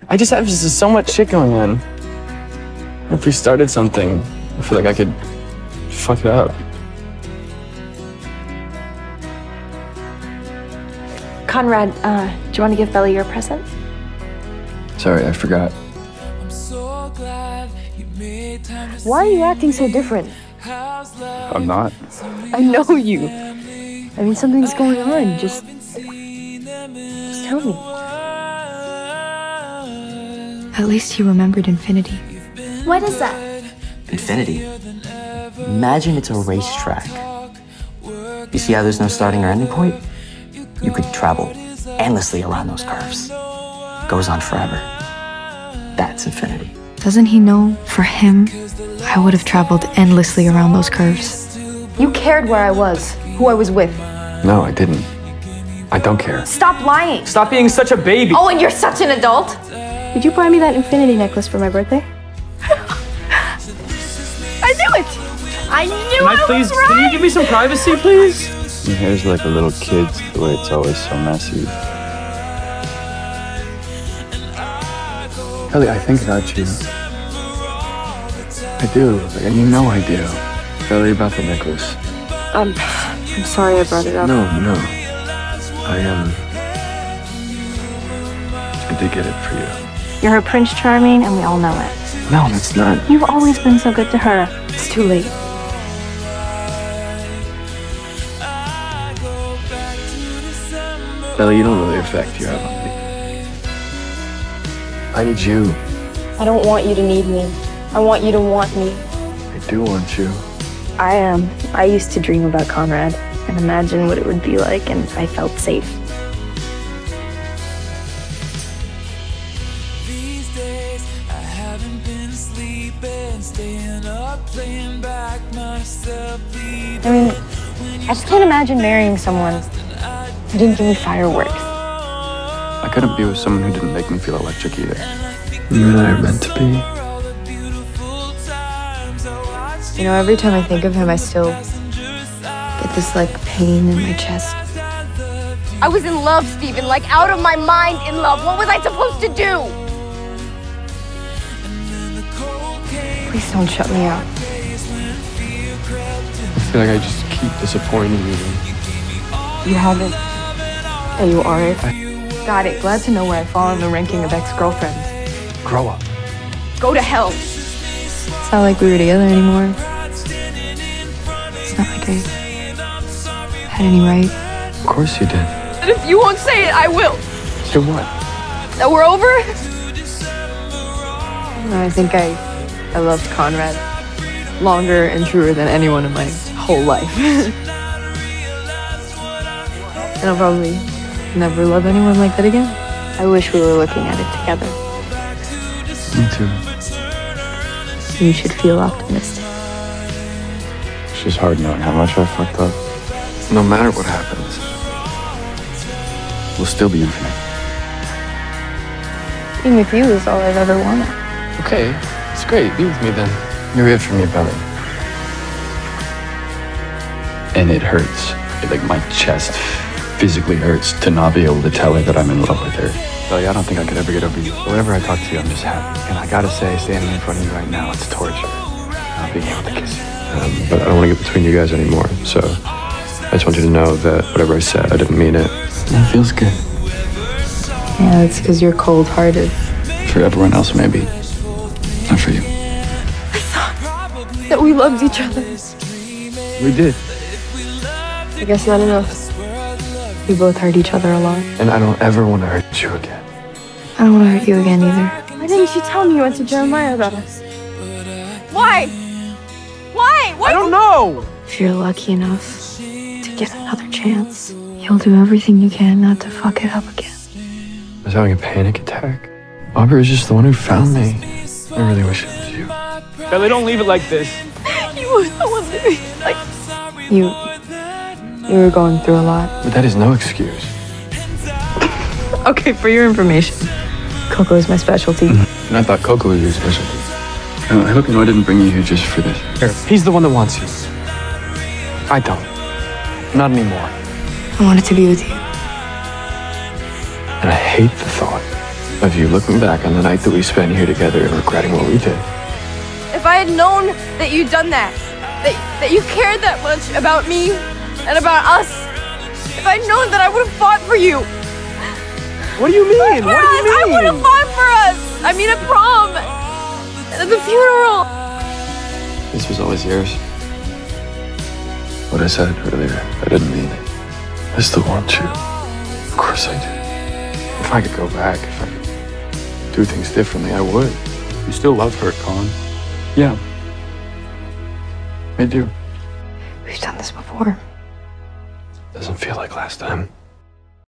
I just have so much shit going on. If we started something, I feel like I could fuck it up. Conrad, do you want to give Belly your present? Sorry, I forgot. Why are you acting so different? I'm not. I know you. I mean, something's going on. Just tell me. At least he remembered infinity. What is that? Infinity? Imagine it's a racetrack. You see how there's no starting or ending point? You could travel endlessly around those curves. Goes on forever. That's infinity. Doesn't he know, for him, I would have traveled endlessly around those curves? You cared where I was, who I was with. No, I didn't. I don't care. Stop lying. Stop being such a baby. Oh, and you're such an adult. Did you buy me that infinity necklace for my birthday? I knew it. I knew I was right. Can you give me some privacy, please? Your hair's like a little kid's, the way it's always so messy. Ellie, I think about you. I do. And you know I do. Ellie, about the necklace. I'm sorry I brought it up. No. I did get it for you. You're her Prince Charming, and we all know it. No, that's not. You've always been so good to her. It's too late. Ellie, you don't know the effect you have on me. I need you. I don't want you to need me. I want you to want me. I do want you. I used to dream about Conrad and imagine what it would be like, and I felt safe. These days, I haven't been sleeping, staying up, playing back myself. I mean, I just can't imagine marrying someone who didn't give me fireworks. I couldn't be with someone who didn't make me feel electric either. You and I are meant to be. You know, every time I think of him, I still get this, like, pain in my chest. I was in love, Stephen, like out of my mind in love. What was I supposed to do? Please don't shut me out. I feel like I just keep disappointing you. You haven't. And you are it. Got it. Glad to know where I fall in the ranking of ex-girlfriends. Grow up. Go to hell. It's not like we were together anymore. It's not like I had any right. Of course you did. And if you won't say it, I will. To what? That we're over? I think I loved Conrad longer and truer than anyone in my whole life. And I'll probably never love anyone like that again. I wish we were looking at it together. Me too. You should feel optimistic. It's just hard knowing how much I fucked up. No matter what happens, we'll still be infinite. Being with you is all I've ever wanted. Okay, it's great. Be with me then. You're it for me, Belly. And it hurts. Like my chest physically hurts to not be able to tell her that I'm in love with her. Belly, I don't think I could ever get over you. But whenever I talk to you, I'm just happy. And I gotta say, standing in front of you right now, it's torture. Not being able to kiss you. But I don't want to get between you guys anymore. So I just want you to know that whatever I said, I didn't mean it. It feels good. Yeah, it's because you're cold-hearted. For everyone else, maybe. Not for you. I thought that we loved each other. We did. I guess not enough. We both hurt each other a lot. And I don't ever want to hurt you again. I don't want to hurt you again either. Why didn't you tell me you went to Jeremiah about us? Why? Why? I don't know! If you're lucky enough to get another chance, you'll do everything you can not to fuck it up again. I was having a panic attack. Aubrey was just the one who found me. I really wish it was you. Belly, don't leave it like this. You were the one that like. You were going through a lot. But that is no excuse. Okay, for your information, Coco is my specialty. And I thought Coco was your specialty. I hope you know I didn't bring you here just for this. He's the one that wants you. I don't. Not anymore. I wanted to be with you. And I hate the thought of you looking back on the night that we spent here together and regretting what we did. If I had known that you'd done that you cared that much about me and about us, if I'd known that I would have fought for you. What do you mean? What do you mean? I would have fought for us. I mean, at prom, at the funeral. This was always yours. What I said earlier, I didn't mean it. I still want you. Of course I do. If I could go back, if I could do things differently, I would. You still love her, Colin. Yeah. I do. We've done this before. Doesn't feel like last time.